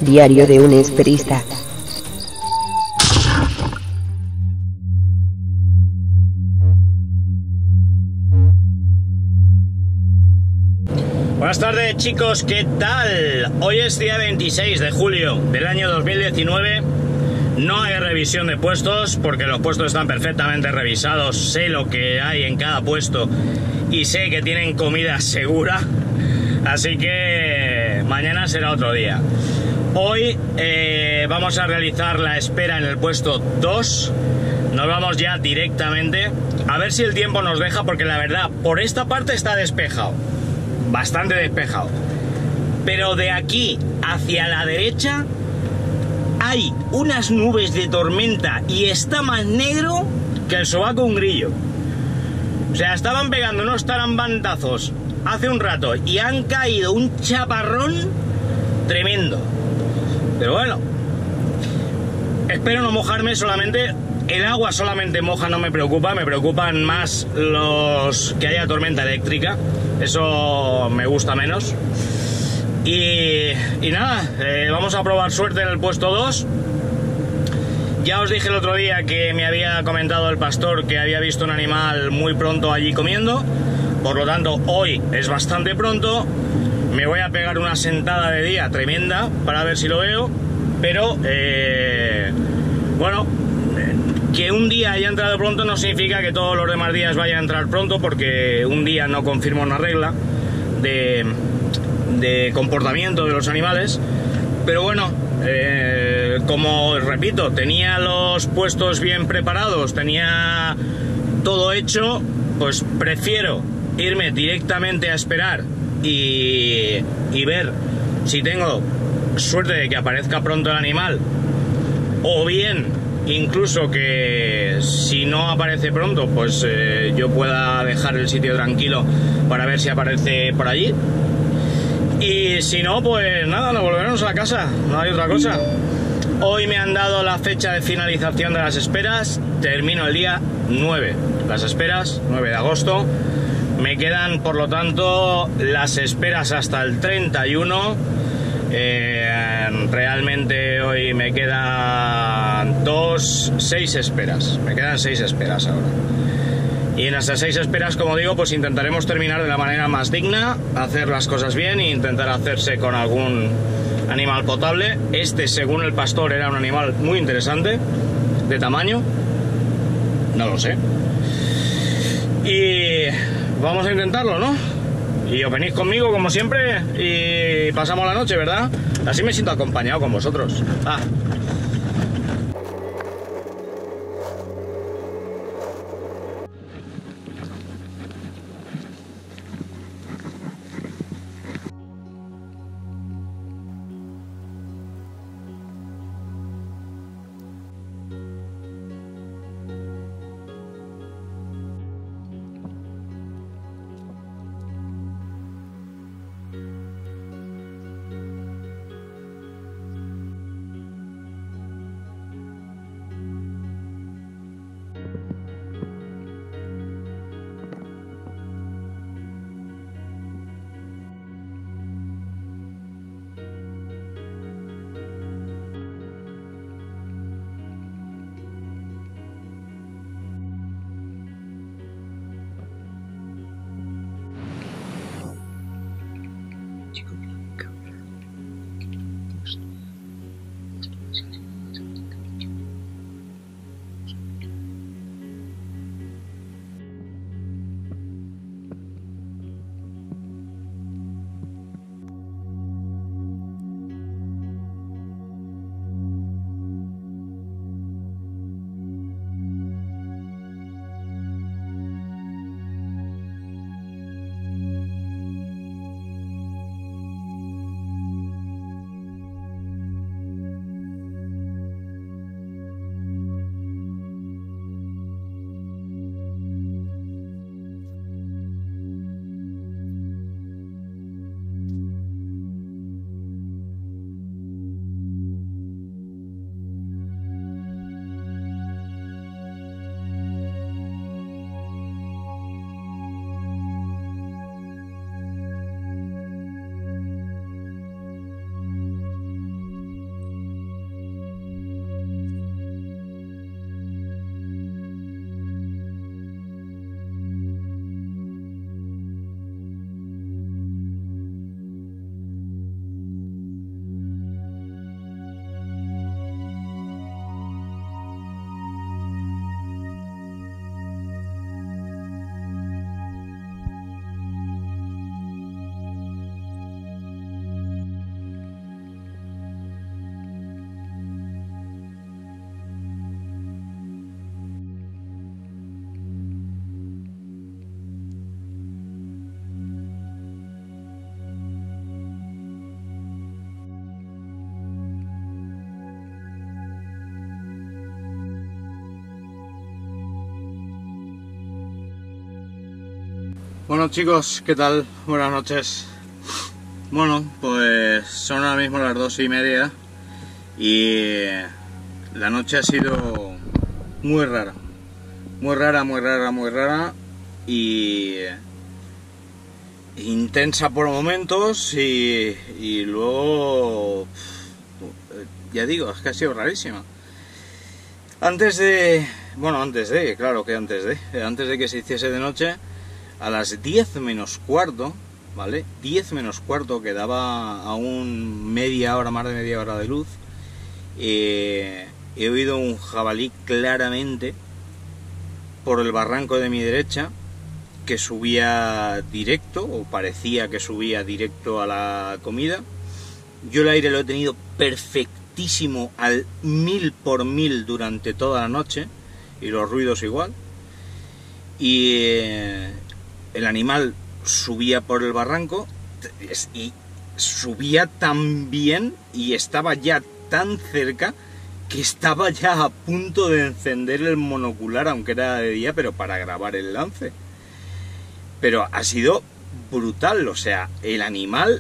Diario de un esperista. Buenas tardes, chicos, ¿qué tal? Hoy es día 26 de julio del año 2019. No hay revisión de puestos porque los puestos están perfectamente revisados. Sé lo que hay en cada puesto y sé que tienen comida segura. Así que mañana será otro día. Hoy vamos a realizar la espera en el puesto 2. Nos vamos ya directamente. A ver si el tiempo nos deja, porque la verdad, por esta parte está despejado. Bastante despejado. Pero de aquí hacia la derecha hay unas nubes de tormenta y está más negro que el sobaco de un grillo. O sea, estaban pegando unos tarambantazos hace un rato y han caído un chaparrón tremendo. Pero bueno, espero no mojarme. Solamente el agua solamente moja, no me preocupa. Me preocupan más los que haya tormenta eléctrica. Eso me gusta menos. Y nada, vamos a probar suerte en el puesto 2. Ya os dije el otro día que me había comentado el pastor que había visto un animal muy pronto allí comiendo. Por lo tanto, hoy es bastante pronto. Me voy a pegar una sentada de día tremenda para ver si lo veo. Pero, bueno, que un día haya entrado pronto no significa que todos los demás días vayan a entrar pronto, porque un día no confirma una regla de comportamiento de los animales. Pero bueno, como repito, tenía los puestos bien preparados, tenía todo hecho, pues prefiero irme directamente a esperar y ver si tengo suerte de que aparezca pronto el animal, o bien incluso que si no aparece pronto, pues yo pueda dejar el sitio tranquilo para ver si aparece por allí. Y si no, pues nada, nos volveremos a la casa, no hay otra cosa. Hoy me han dado la fecha de finalización de las esperas. Termino el día 9, las esperas, 9 de agosto. Me quedan, por lo tanto, las esperas hasta el 31. Realmente hoy me quedan 6 esperas. Me quedan 6 esperas ahora. Y en esas 6 esperas, como digo, pues intentaremos terminar de la manera más digna, hacer las cosas bien e intentar hacerse con algún animal potable. Este, según el pastor, era un animal muy interesante, de tamaño. No lo sé. Y vamos a intentarlo, ¿no? Y os venís conmigo, como siempre, y pasamos la noche, ¿verdad? Así me siento acompañado con vosotros. Bueno chicos, ¿qué tal? Buenas noches. Bueno, pues son ahora mismo las 2:30 y la noche ha sido muy rara. Muy rara, muy rara, muy rara y intensa por momentos y luego, ya digo, es que ha sido rarísima. Antes de que se hiciese de noche, a las 10 menos cuarto, ¿vale? 10 menos cuarto, que daba aún más de media hora de luz, he oído un jabalí claramente por el barranco de mi derecha, que subía directo, o parecía que subía directo a la comida. Yo el aire lo he tenido perfectísimo al 1000 por 1000 durante toda la noche, y los ruidos igual. Y el animal subía por el barranco y subía tan bien y estaba ya tan cerca que estaba ya a punto de encender el monocular, aunque era de día, pero para grabar el lance. Pero ha sido brutal, o sea, el animal,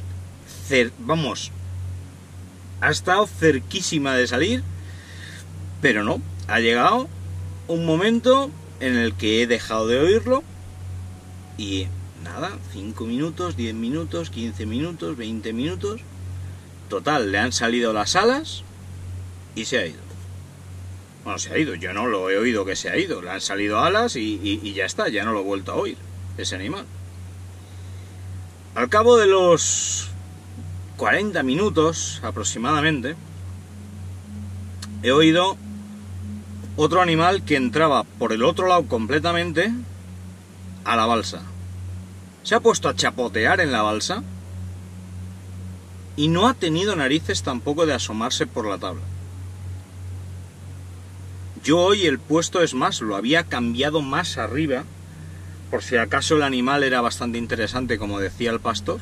ha estado cerquísima de salir, pero no, ha llegado un momento en el que he dejado de oírlo y nada, 5 minutos, 10 minutos, 15 minutos, 20 minutos, total, le han salido las alas y se ha ido. Bueno, se ha ido, yo no lo he oído que se ha ido, le han salido alas y ya está, ya no lo he vuelto a oír, ese animal. Al cabo de los 40 minutos aproximadamente, he oído otro animal que entraba por el otro lado completamente a la balsa. Se ha puesto a chapotear en la balsa y no ha tenido narices tampoco de asomarse por la tabla. Yo hoy el puesto, es más, lo había cambiado más arriba, por si acaso el animal era bastante interesante, como decía el pastor,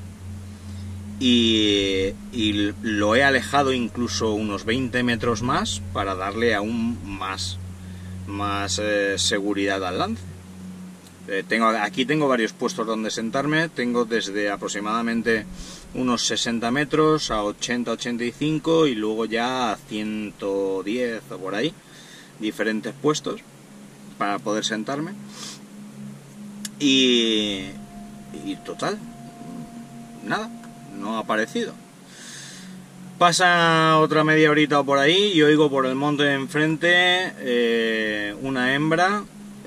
y lo he alejado incluso unos 20 metros más para darle aún más seguridad al lance. Aquí tengo varios puestos donde sentarme, tengo desde aproximadamente unos 60 metros a 80-85 y luego ya a 110 o por ahí, diferentes puestos para poder sentarme. Y total, nada, no ha aparecido. Pasa otra media horita o por ahí y oigo por el monte de enfrente una hembra,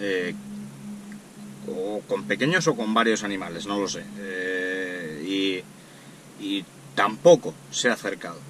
o con pequeños o con varios animales, no lo sé, y tampoco se ha acercado.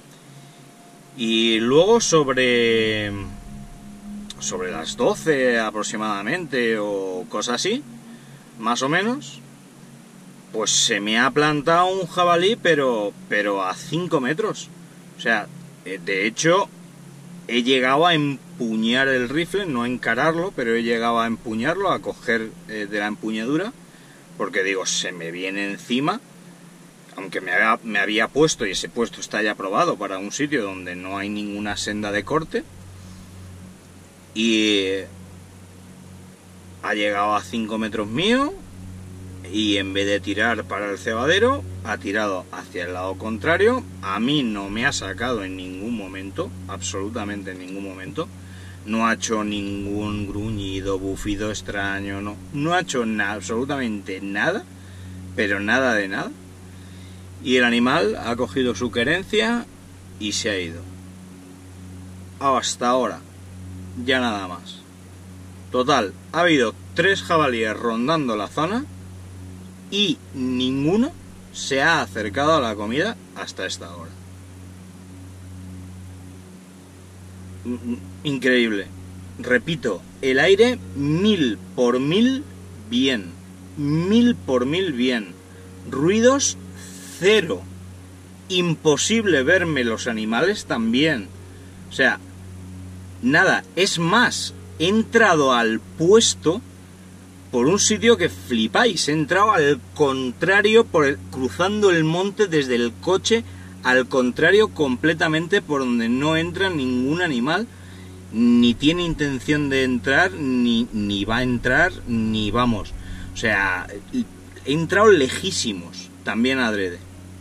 Y luego sobre las 12 aproximadamente o cosas así, más o menos, pues se me ha plantado un jabalí, pero a 5 metros. O sea, de hecho, he llegado a empuñar el rifle, no a encararlo, pero he llegado a empuñarlo, a coger de la empuñadura, porque digo, se me viene encima, aunque me había puesto, y ese puesto está ya aprobado para un sitio donde no hay ninguna senda de corte, y ha llegado a 5 metros mío, y en vez de tirar para el cebadero, ha tirado hacia el lado contrario. A mí no me ha sacado en ningún momento, absolutamente en ningún momento. No ha hecho ningún gruñido, bufido extraño, no ha hecho nada, absolutamente nada, pero nada de nada. Y el animal ha cogido su querencia y se ha ido. Hasta ahora, ya nada más. Total, ha habido 3 jabalíes rondando la zona y ninguno se ha acercado a la comida hasta esta hora. Increíble. Repito, el aire 1000 por 1000 bien. 1000 por 1000 bien. Ruidos cero. Imposible verme los animales también. O sea, nada. Es más, he entrado al puesto por un sitio que flipáis. He entrado al contrario, cruzando el monte desde el coche, al contrario completamente, por donde no entra ningún animal, ni tiene intención de entrar, ni va a entrar, ni vamos. O sea, he entrado lejísimos, también adrede.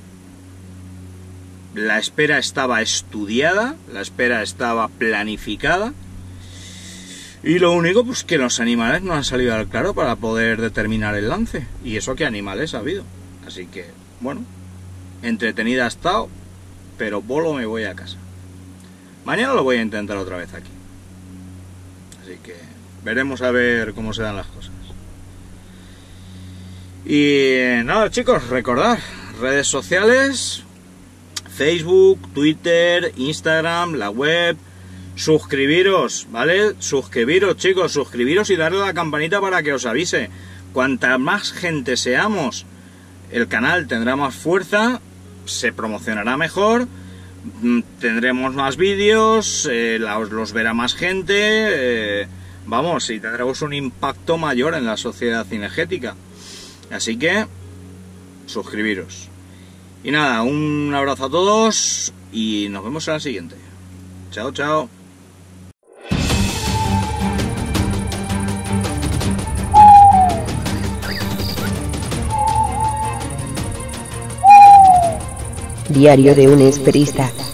La espera estaba estudiada, la espera estaba planificada, y lo único pues que los animales no han salido al claro para poder determinar el lance, y eso que animales ha habido. Así que, bueno, entretenida ha estado, pero bolo me voy a casa. Mañana lo voy a intentar otra vez aquí. Así que veremos a ver cómo se dan las cosas. Y nada, chicos, recordad, redes sociales, Facebook, Twitter, Instagram, la web, suscribiros, ¿vale? Suscribiros, chicos, suscribiros y darle a la campanita para que os avise. Cuanta más gente seamos, el canal tendrá más fuerza, se promocionará mejor, tendremos más vídeos, los verá más gente, vamos, y tendremos un impacto mayor en la sociedad cinegética. Así que, suscribiros. Y nada, un abrazo a todos y nos vemos en la siguiente. Chao, chao. Diario de un esperista.